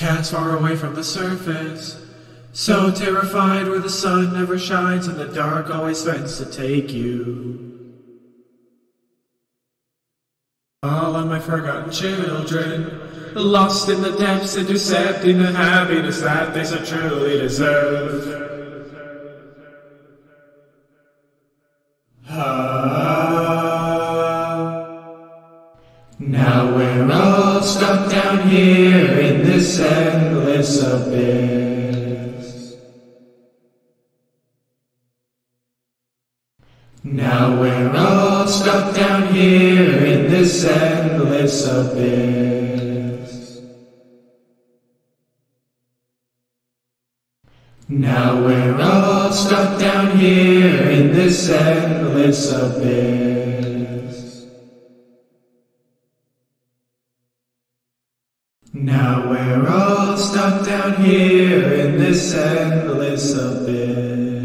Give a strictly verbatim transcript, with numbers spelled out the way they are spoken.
Cats far away from the surface, so terrified where the sun never shines and the dark always threatens to take you. All of my forgotten children, lost in the depths, intercepting the happiness that they so truly deserve. Now we're all stuck down here in this endless abyss. Now we're all stuck down here in this endless abyss. Now we're all stuck down here in this endless abyss. Now we're all stuck down here in this endless abyss.